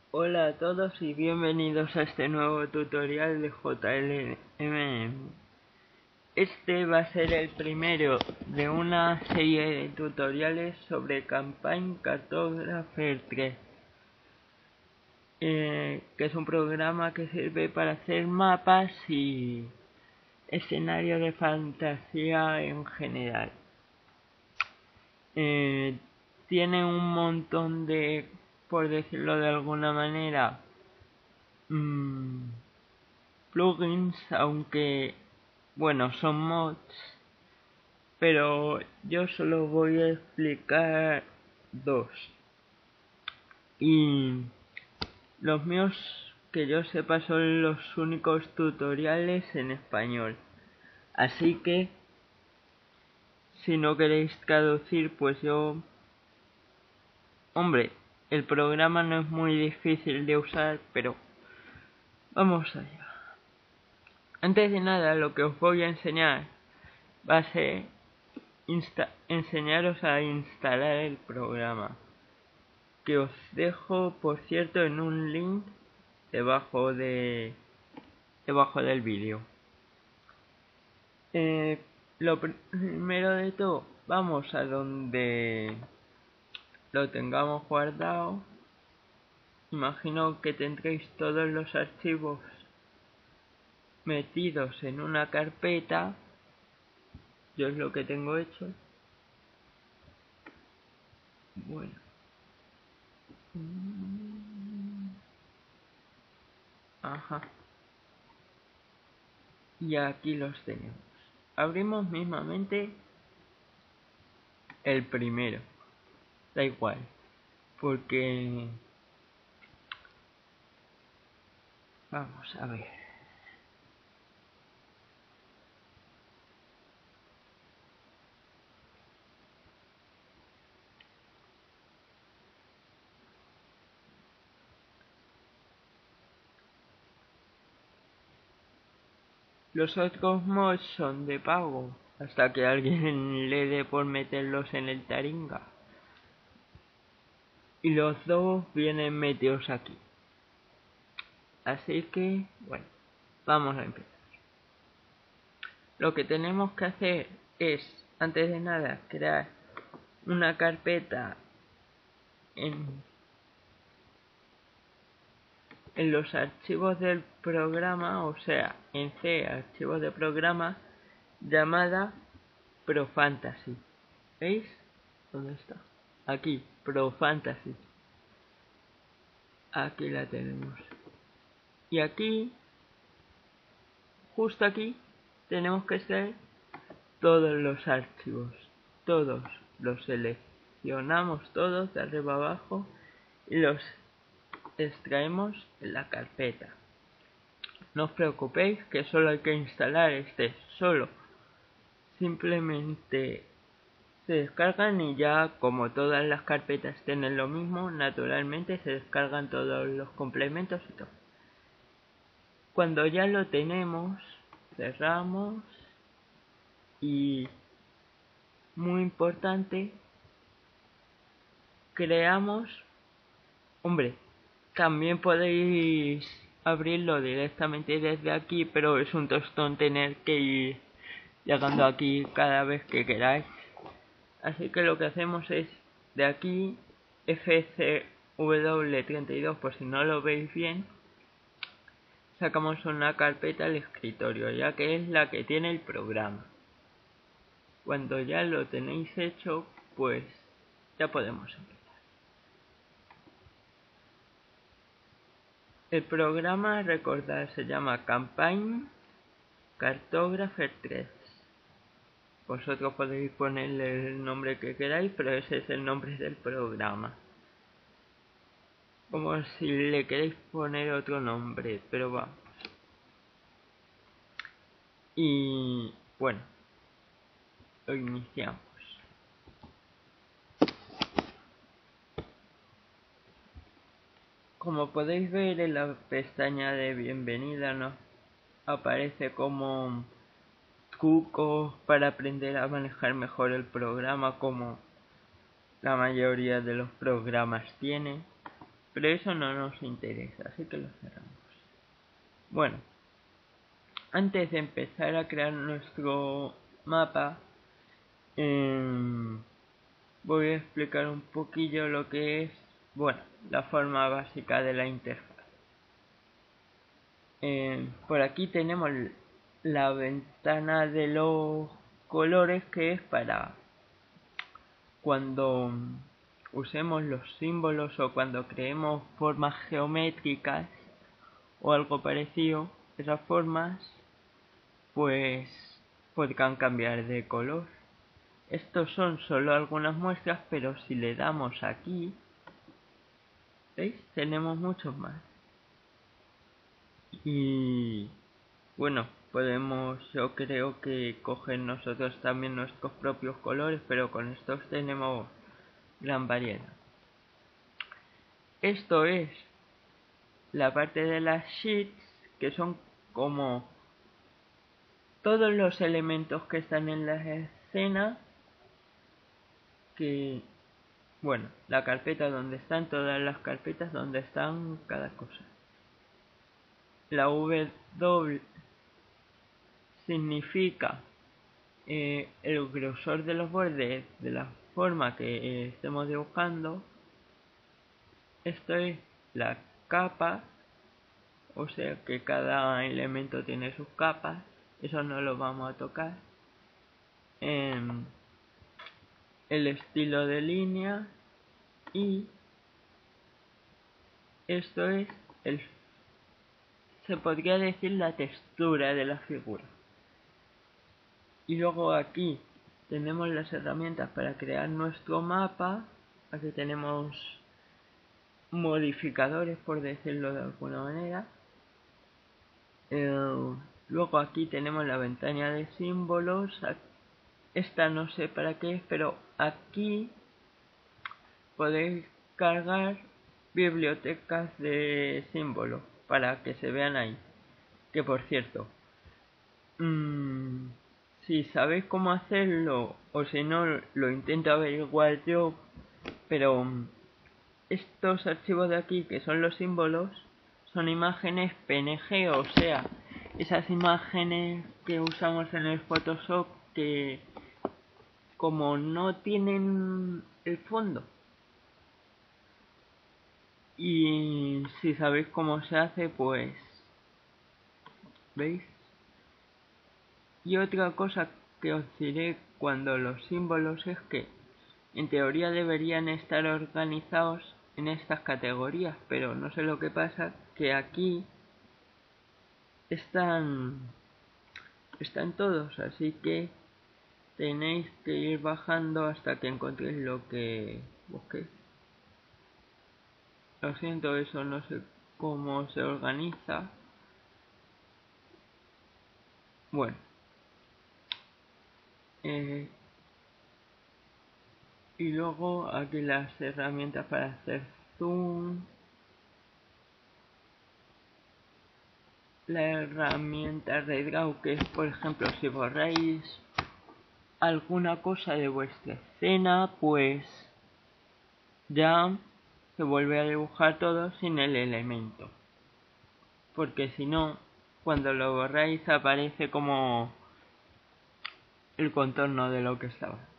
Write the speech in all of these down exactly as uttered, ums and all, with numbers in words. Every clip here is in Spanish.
Hola a todos y bienvenidos a este nuevo tutorial de J L M M. Este va a ser el primero de una serie de tutoriales sobre Campaign Cartographer tres, eh, que es un programa que sirve para hacer mapas y escenarios de fantasía en general. Eh, tiene un montón de, por decirlo de alguna manera, mmm, plugins, aunque bueno, son mods, pero yo solo voy a explicar dos. Y los míos, que yo sepa, son los únicos tutoriales en español. Así que, si no queréis traducir, pues yo... Hombre, el programa no es muy difícil de usar, pero vamos allá. Antes de nada, lo que os voy a enseñar va a ser enseñaros a instalar el programa, que os dejo por cierto en un link debajo de debajo del vídeo. Eh, lo primero de todo, vamos a donde lo tengamos guardado. Imagino que tendréis todos los archivos metidos en una carpeta. Yo es lo que tengo hecho. Bueno. Ajá. Y aquí los tenemos. Abrimos mismamente el primero. Da igual. Porque... Vamos a ver. Los otros mods son de pago, hasta que alguien le dé por meterlos en el Taringa. Y los dos vienen metidos aquí. Así que, bueno, vamos a empezar. Lo que tenemos que hacer es, antes de nada, crear una carpeta en, en los archivos del programa, o sea, en C, archivos de programa, llamada ProFantasy. ¿Veis? ¿Dónde está? Aquí, ProFantasy. Aquí la tenemos. Y aquí, justo aquí, tenemos que ser todos los archivos. Todos los seleccionamos todos de arriba abajo y los extraemos en la carpeta. No os preocupéis que solo hay que instalar este solo. Simplemente se descargan y ya, como todas las carpetas tienen lo mismo, naturalmente se descargan todos los complementos y todo. Cuando ya lo tenemos, cerramos y, muy importante, creamos... Hombre, también podéis abrirlo directamente desde aquí, pero es un tostón tener que ir llegando aquí cada vez que queráis. Así que lo que hacemos es, de aquí, F C W treinta y dos, por si no lo veis bien, sacamos una carpeta al escritorio, ya que es la que tiene el programa. Cuando ya lo tenéis hecho, pues ya podemos empezar. El programa, recordad, se llama Campaign Cartographer tres. Vosotros podéis ponerle el nombre que queráis, pero ese es el nombre del programa. Como si le queréis poner otro nombre, pero vamos. Y bueno, lo iniciamos. Como podéis ver en la pestaña de bienvenida, nos aparece como trucos para aprender a manejar mejor el programa, como la mayoría de los programas tiene. pero eso no nos interesa, así que lo cerramos. Bueno, antes de empezar a crear nuestro mapa, eh, voy a explicar un poquillo lo que es, bueno, la forma básica de la interfaz. Eh, por aquí tenemos la ventana de los colores, que es para cuando usemos los símbolos o cuando creemos formas geométricas o algo parecido. Esas formas pues podrán cambiar de color. Estos son solo algunas muestras, pero si le damos aquí, ¿veis? Tenemos muchos más. Y bueno, podemos, yo creo que coger nosotros también nuestros propios colores, pero con estos tenemos gran variedad. Esto es la parte de las sheets, que son como todos los elementos que están en la escena, que bueno, la carpeta donde están todas las carpetas donde están cada cosa. La W significa eh, el grosor de los bordes de la forma que eh, estemos dibujando. Esto es la capa, o sea que cada elemento tiene sus capas. Eso no lo vamos a tocar. Eh, el estilo de línea, y esto es el, se podría decir, la textura de la figura. Y luego aquí tenemos las herramientas para crear nuestro mapa. Aquí tenemos modificadores, por decirlo de alguna manera. Eh, luego aquí tenemos la ventana de símbolos. Esta no sé para qué es, pero aquí podéis cargar bibliotecas de símbolos para que se vean ahí. Que por cierto, mmm, si sabéis cómo hacerlo, o si no, lo intento averiguar yo, pero estos archivos de aquí, que son los símbolos, son imágenes P N G, o sea, esas imágenes que usamos en el Photoshop que como no tienen el fondo. Y si sabéis cómo se hace, pues ¿veis? Y otra cosa que os diré cuando los símbolos es que en teoría deberían estar organizados en estas categorías, pero no sé lo que pasa, que aquí están están todos, así que tenéis que ir bajando hasta que encontréis lo que busquéis. Lo siento, eso no sé cómo se organiza. Bueno, eh, y luego aquí las herramientas para hacer zoom, la herramienta redraw, que es, por ejemplo, si borráis alguna cosa de vuestra escena, pues ya se vuelve a dibujar todo sin el elemento, porque si no, cuando lo borráis aparece como el contorno de lo que estaba antes.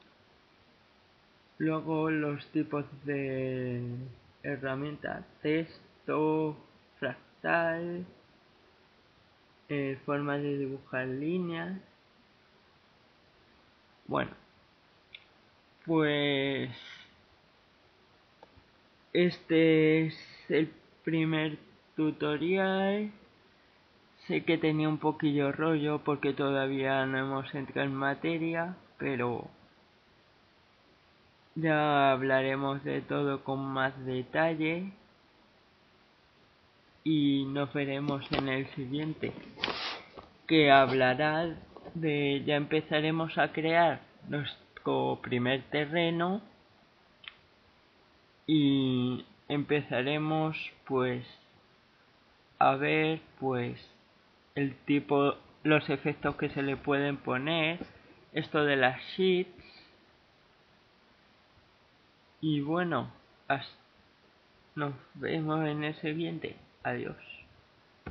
Luego los tipos de herramientas: texto, fractal, eh, forma de dibujar líneas. Bueno, pues este es el primer tutorial. Sé que tenía un poquillo rollo porque todavía no hemos entrado en materia, pero ya hablaremos de todo con más detalle y nos veremos en el siguiente, que hablará de, ya empezaremos a crear nuestro primer terreno y empezaremos pues a ver pues el tipo, los efectos que se le pueden poner, esto de las sheets. Y bueno, hasta Nos vemos en el siguiente. Adiós.